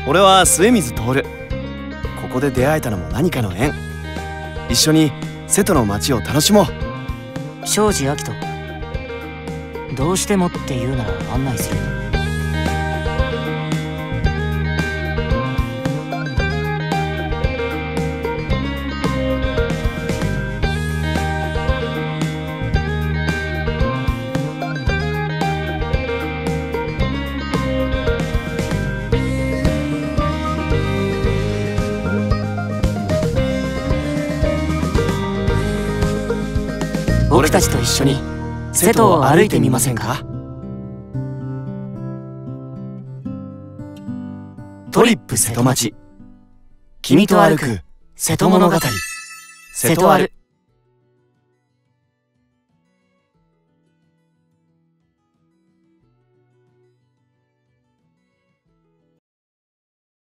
俺は末水徹。ここで出会えたのも何かの縁。一緒に瀬戸の街を楽しもう。 庄司明人、どうしてもって言うなら案内する。僕たちと一緒に瀬戸を歩いてみませんか？ トリップ瀬戸町、君と歩く瀬戸物語。瀬戸歩。